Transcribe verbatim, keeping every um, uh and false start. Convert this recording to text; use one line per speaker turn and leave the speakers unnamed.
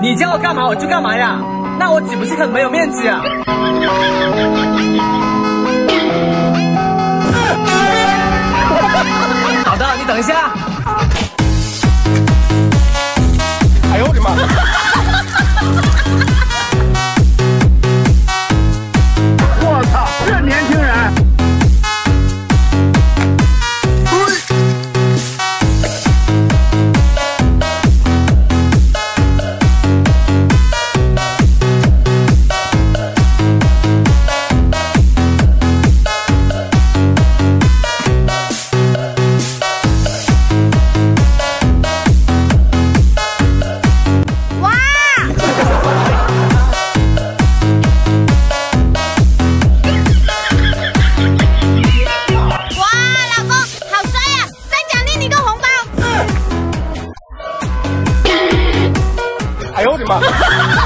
你叫我干嘛我就干嘛呀，那我岂不是很没有面子啊？好的，你等一下。
哎呦我的妈！我操，这年轻人！哎呦我的妈！